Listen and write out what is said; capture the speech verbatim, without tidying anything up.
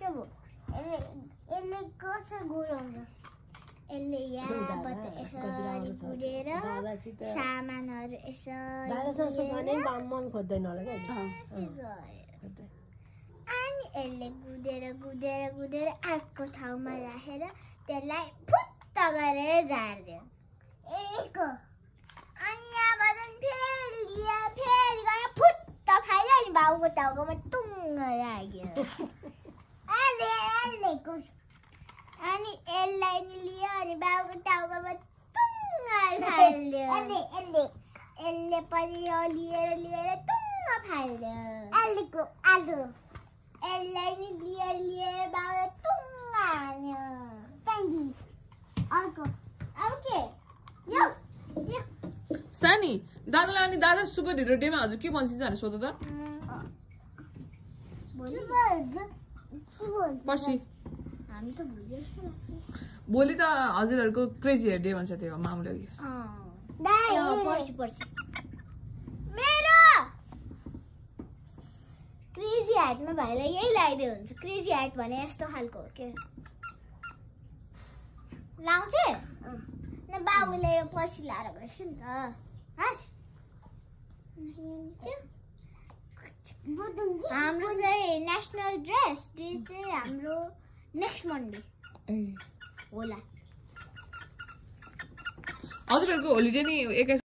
के भयो यसले यसले कसो गुराउँछ यसले यहाँबाट यसरी गुडेर सामानहरू यसरी दादासँग सुकाउने मन खोज्दैन होला के अनि यसले गुडेर गुडेर गुडेर अर्को ठाउँमा राखेर त्यसलाई फुत्त गरेर झार्दियो एकको अनि यहाँबाट फेरि लियो फेरि गयो फुत्त फाल्यो अनि बाउको टाउकोमा टुङ्ग लाग्यो यसले यसलेको अनि यसलाई लियो अनि बाउको टाउकोमा टुङ्ग फाल्यो यसले यसले यसले पनि यो लिएर लिएर टुङ्ग फाल्यो यसलेको आलु यसलाई नि लिएर लिएर बाउले टुङ्ग हान्यो त्यहाँदेखि अर्को अब के यो यो सानी दादालाई अनि दादा सुपर हिरो डेमा हजुर के भन्छ भने सोध त पर्सि हामी त भोलि जस्तो लाग्छ भोलि त हजुरहरूको क्रेजी हेयर डे भन्छ त्यो मामुले पर्सि पर्सि मेरो क्रेजी ह्याटमा भाइलाई यही लगाइदियो हुन्छ क्रेजी ह्याट भने यस्तो खालको हो के लाउँछ न बाबुले यो पर्सि लाएर गएछ नि त हस् हाम्रो चाहिँ नेसनल ड्रेस डे चाहिँ हाम्रो नेक्स्ट मन्डे होला हजुरहरूको होलिडे नि एक्काइस